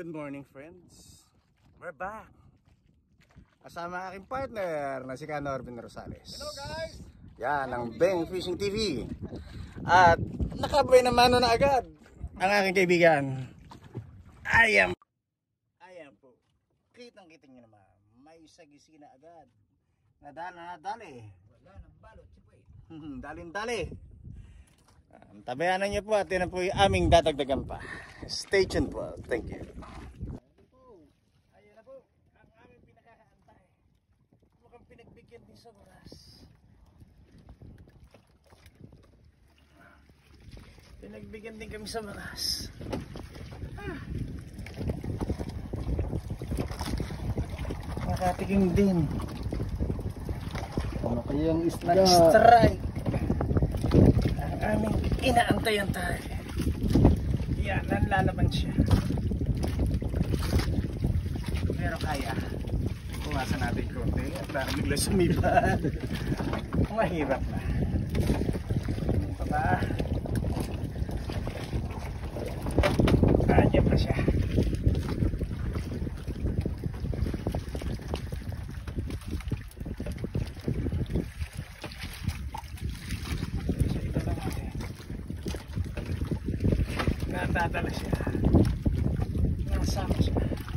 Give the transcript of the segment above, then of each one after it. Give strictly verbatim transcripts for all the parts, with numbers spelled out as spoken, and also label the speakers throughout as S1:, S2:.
S1: Good morning, friends. We're back. Kasama aking partner na si Norvin Rosales.
S2: Hello guys!
S1: Yan, ang Beng Fishing T V. At nakabay na mano na agad ang aking kaibigan. Ayan. Ayan po. Kitang-kita nyo naman. May sagisi na agad. Nadala na dali.
S2: Wala nang balot, sipoy.
S1: Dalin-dali. Um, tabayanan nyo po at yan po yung aming dadagdagan pa. Stay tuned po. Thank you. Ayan na po. Ang aming pinakaantay. Mukhang pinagbigyan din sa oras. Pinagbigyan din kami sa oras. Ah. Nakatiking din.
S2: Ano kayang isda?
S1: Nag-strike. Ang aming inaantayan tayo. Yan, nanlalaban siya. Pero kaya. Puwasan natin konti at baka bigla sumibad. Mahirap na. Ito ba? Kanya pa siya. Natadala siya. Nasama siya.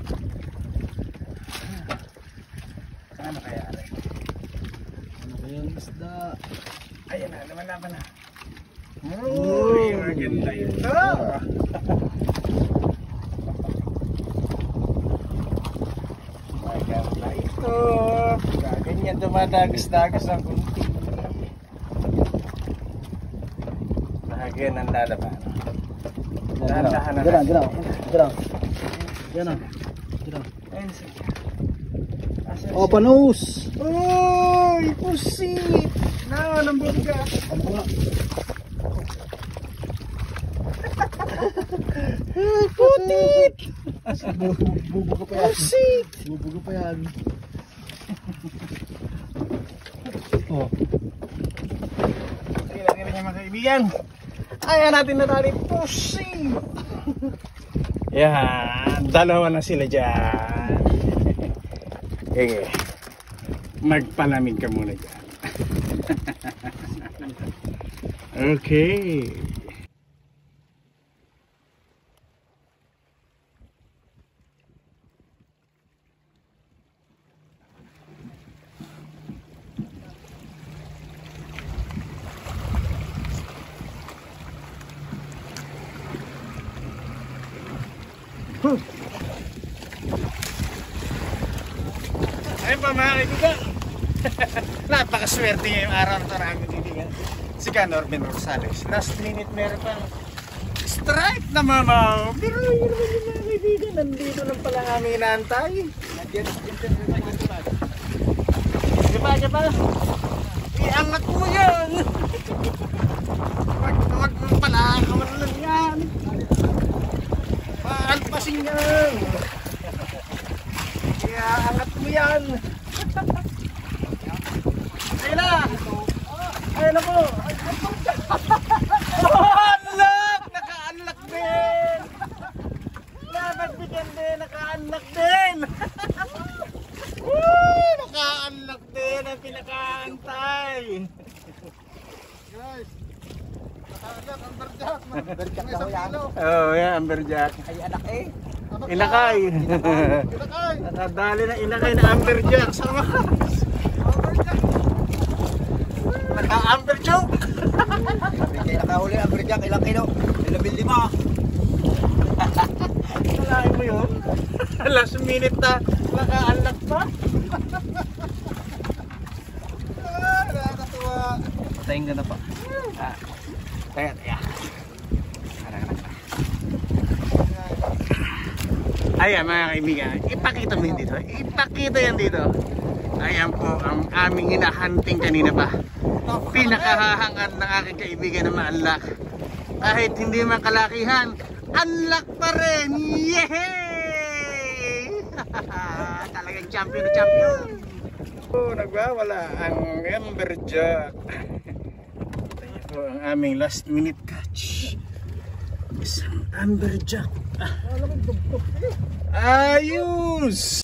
S1: Ano kaya rin?
S2: Ano kayang isda?
S1: Ayan na, lumalaban na. Uy, maganda ito. Maganda ito. Ganyan dumadagos-dagos ang kunti. Bahagyan ng lalaban.
S2: Gano'n, gano'n, gano'n, gano'n. Gano'n, gano'n.
S1: Ayun siya.
S2: Oh, panus!
S1: Uy, pusit! Na, nambot ka.
S2: Ano nga?
S1: Ay, putit!
S2: Bubugo pa yan.
S1: Pusit!
S2: Bubugo pa yan. Oh.
S1: Sige lang niya mga kaibigan. Ayan natin na tali pusit! Yan, dalawa na sila dyan. Okay. Magpalamig ka muna dyan. Okay. Huh. Ayun pa mga kaibigan. Napakaswerte niya yung araw na ito na aming kaibigan. Si Norvin Rosales. Last minute meron pang strike na mamaw. Pero yun naman yung mga kaibigan. Nandito lang pala aming inaantay. Diba, diba? Iangat mo yan. Wag, wag mo pala. Kawalan lang yan. Paalpasin yan. Kaya angat mo yan. Ayun na. Ayun na po. Unlock! Naka-unlock din. Dapat bigyan din. Naka-unlock din. Naka-unlock din. Ang pinakaantay.
S2: Guys, naka-unlock, amberjack. Amberjack daw yan.
S1: Oh, yeah, amberjack.
S2: Ay, anak eh.
S1: Inakay.
S2: Inakay.
S1: Nakadali na inakay na amberjack sa wakas. Naka-amberjack.
S2: Kaya nakahuli amberjack, ilang kilo? Ilabil lima.
S1: Kalahin mo yun? Last minute na naka-unlock pa.
S2: Ah, nakakatuwa.
S1: Patayin ka na pa. Ah, taya, taya. Ayan mga kaibigan, ipakita mo yun dito. Ipakita yan dito. Ayan po ang aming hinahunting kanina pa. Pinakahahangan ng aking kaibigan na ma-unlock. Kahit hindi man kalakihan, unlock pa rin! Yehey! Talagang champion na champion! Oh, nagwawala ang amberjack. Ito po ang aming last minute catch. Isang amberjack. Ah. Ayos!